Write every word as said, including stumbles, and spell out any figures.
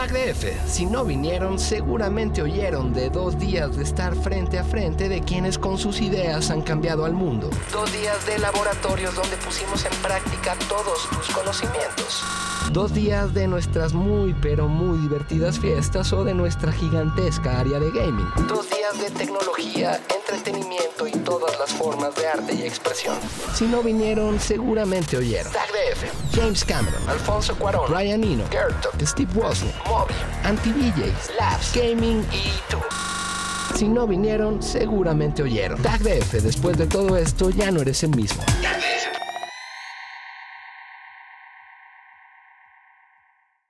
Tag D F, si no vinieron, seguramente oyeron de dos días de estar frente a frente de quienes con sus ideas han cambiado al mundo. Dos días de laboratorios donde pusimos en práctica todos tus conocimientos. Dos días de nuestras muy pero muy divertidas fiestas o de nuestra gigantesca área de gaming. Dos días de tecnología, entretenimiento y todas las formas de arte y expresión. Si no vinieron, seguramente oyeron. Tag D F, James Cameron, Alfonso Cuarón, Ryan Eno, Gertok, Steve Wozniak, Moby, Anti-D Js, Labs, Gaming y tú. Si no vinieron, seguramente oyeron. Tag D F, después de todo esto, ya no eres el mismo.